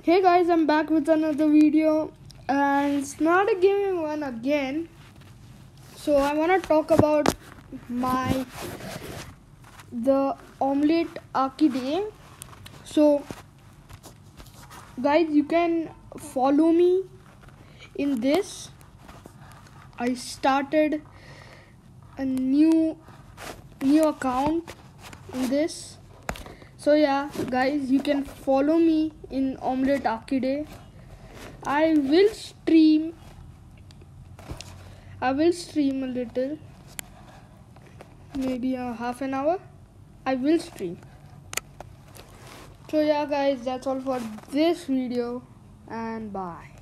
Hey guys, I'm back with another video, and it's not a gaming one again. So I want to talk about the Omlet arcade. So guys, you can follow me in this. I started a new account in this. So yeah, guys, you can follow me in Omlet Arcade. I will stream a little, maybe a half an hour. I will stream. So yeah, guys, that's all for this video, and bye.